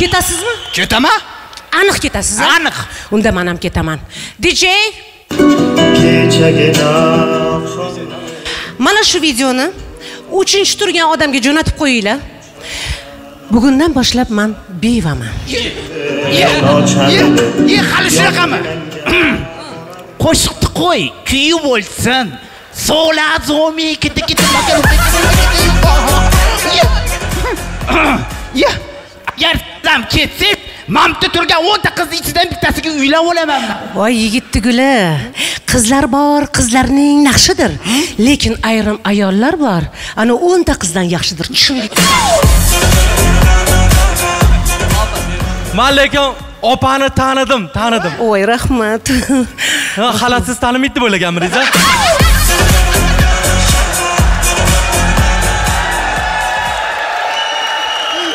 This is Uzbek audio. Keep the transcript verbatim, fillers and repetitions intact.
Ketasizmi? Ketaman? Aniq ketasiz. Aniq. Unda men ham ketaman. D J mana shu videoni uchinchi turgan odamga jo'natib qo'yinglar. Bugundan boshlab men bevaman. Ye, ye, hali shunaqami? Qo'shiqni qo'y, kuyi bo'lsin. Sola zomi keti keti makar. Ya, agar ham ketsak, mamta turgan o'nta qiz ichidan bittasiga uylab olaman. Voy yigitni guli, qizlar bor, qizlarning naqshidir. Lekin ayrim ayollar bor, ana o'nta qizdan yaxshidir. Tushundingmi? Men lekin opani tanidim, tanidim. Voy rahmat. Ha, xalatsiz tanimaydi bo'laganmiz-a?